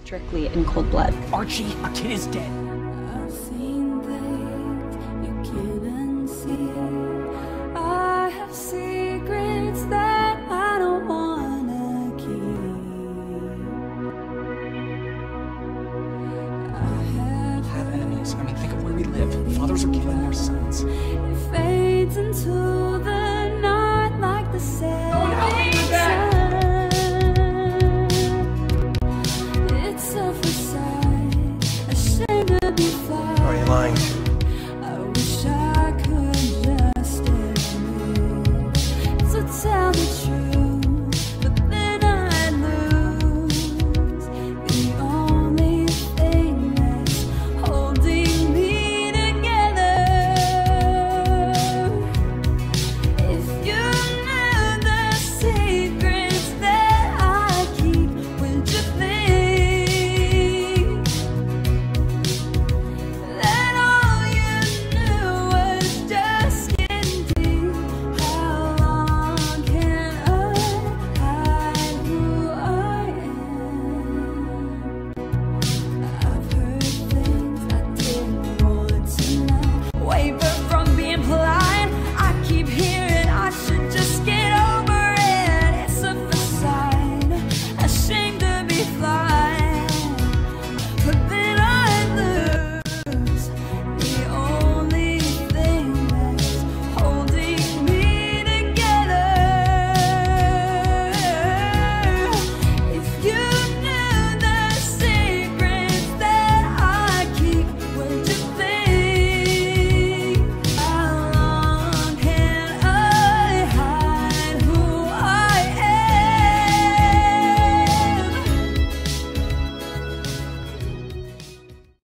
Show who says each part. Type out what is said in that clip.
Speaker 1: strictly in cold blood.
Speaker 2: Archie, our kid is dead.
Speaker 3: I've seen things you couldn't see. I have secrets that I don't wanna keep.
Speaker 2: Have enemies. I mean, think of where we live. Fathers are killing their sons.
Speaker 3: It fades into